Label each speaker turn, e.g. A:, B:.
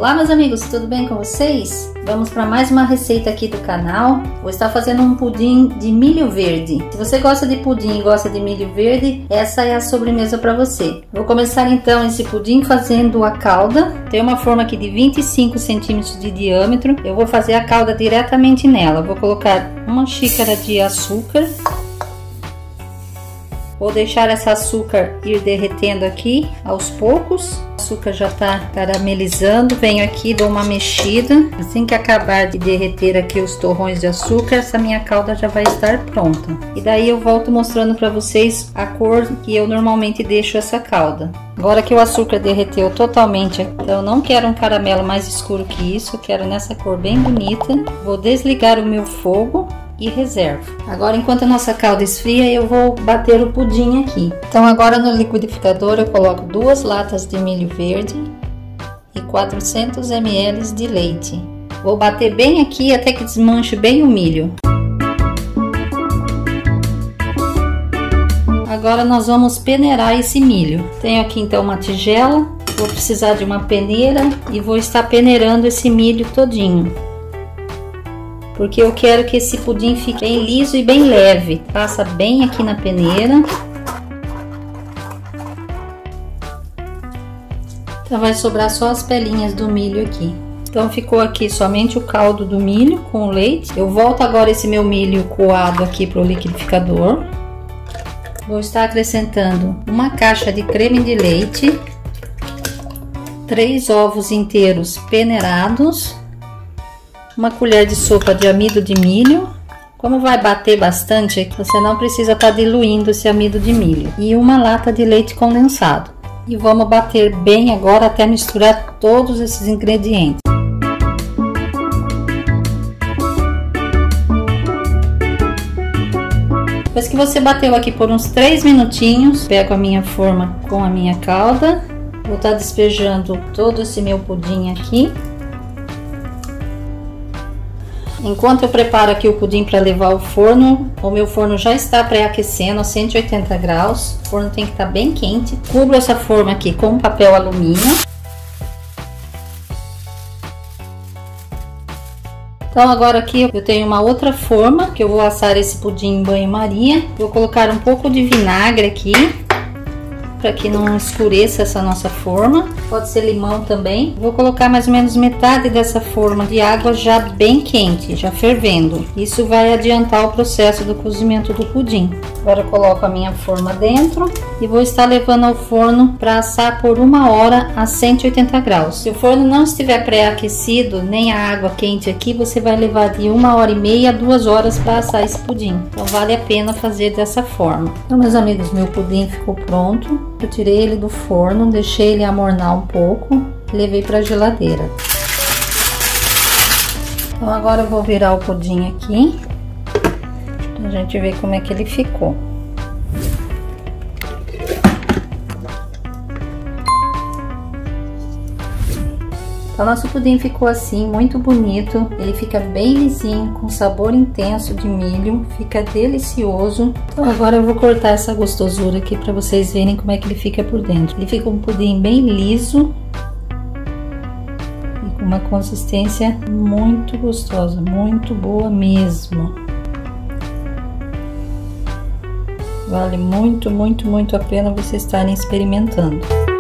A: Olá meus amigos, tudo bem com vocês? Vamos para mais uma receita aqui do canal. Vou estar fazendo um pudim de milho verde. Se você gosta de pudim e gosta de milho verde, essa é a sobremesa para você. Vou começar então esse pudim fazendo a calda. Tem uma forma aqui de 25 centímetros de diâmetro. Eu vou fazer a calda diretamente nela. Vou colocar uma xícara de açúcar. Vou deixar esse açúcar ir derretendo aqui aos poucos. O açúcar já está caramelizando. Venho aqui, dou uma mexida. Assim que acabar de derreter aqui os torrões de açúcar, essa minha calda já vai estar pronta. E daí eu volto mostrando para vocês a cor que eu normalmente deixo essa calda. Agora que o açúcar derreteu totalmente, então eu não quero um caramelo mais escuro que isso. Eu quero nessa cor bem bonita. Vou desligar o meu fogo e reservo. Agora, enquanto a nossa calda esfria, eu vou bater o pudim aqui. Então agora no liquidificador eu coloco 2 latas de milho verde e 400 ml de leite. Vou bater bem aqui até que desmanche bem o milho. Agora nós vamos peneirar esse milho. Tenho aqui então uma tigela, vou precisar de uma peneira e vou estar peneirando esse milho todinho. Porque eu quero que esse pudim fique bem liso e bem leve. Passa bem aqui na peneira. Então vai sobrar só as pelinhas do milho aqui. Então ficou aqui somente o caldo do milho com o leite. Eu volto agora esse meu milho coado aqui para o liquidificador. Vou estar acrescentando uma caixa de creme de leite, 3 ovos inteiros peneirados, uma colher de sopa de amido de milho. Como vai bater bastante, você não precisa estar diluindo esse amido de milho. E uma lata de leite condensado. E vamos bater bem agora até misturar todos esses ingredientes. Depois que você bateu aqui por uns 3 minutinhos, pego a minha forma com a minha calda. Vou estar despejando todo esse meu pudim aqui. Enquanto eu preparo aqui o pudim para levar ao forno, o meu forno já está pré-aquecendo a 180 graus. O forno tem que estar bem quente. Cubro essa forma aqui com papel alumínio. Então agora aqui eu tenho uma outra forma que eu vou assar esse pudim em banho-maria. Vou colocar um pouco de vinagre aqui, para que não escureça essa nossa forma. Pode ser limão também. Vou colocar mais ou menos metade dessa forma de água já bem quente, já fervendo. Isso vai adiantar o processo do cozimento do pudim. Agora eu coloco a minha forma dentro e vou estar levando ao forno para assar por 1 hora a 180 graus. Se o forno não estiver pré-aquecido, nem a água quente aqui, você vai levar de 1h30 a 2 horas para assar esse pudim. Então vale a pena fazer dessa forma. Então, meus amigos, meu pudim ficou pronto. Eu tirei ele do forno, deixei ele amornar um pouco e levei para a geladeira. Então agora eu vou virar o pudim aqui pra gente ver como é que ele ficou. Então nosso pudim ficou assim, muito bonito. Ele fica bem lisinho, com sabor intenso de milho, fica delicioso. Então agora eu vou cortar essa gostosura aqui para vocês verem como é que ele fica por dentro. Ele fica um pudim bem liso e com uma consistência muito gostosa, muito boa mesmo. Vale muito, muito, muito a pena vocês estarem experimentando.